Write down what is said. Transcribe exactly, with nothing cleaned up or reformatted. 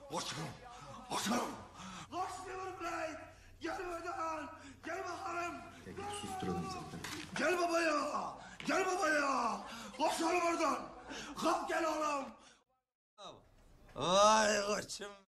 Koçum, koçum. Koçum Blade. Gel buradan. Gel bakalım. Susturalım zaten. Gel babaya. Gel babaya. Koş oğlum oradan. Kalk gel oğlum. Ay koçum.